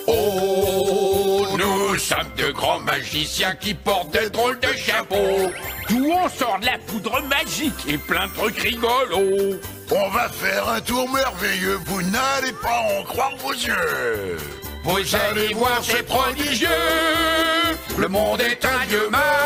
Oh, nous sommes de grands magiciens qui portent de drôles de chapeaux. D'où on sort de la poudre magique et plein de trucs rigolos. On va faire un tour merveilleux, vous n'allez pas en croire vos yeux. Vous allez voir, c'est prodigieux. Le monde est un lieu magique.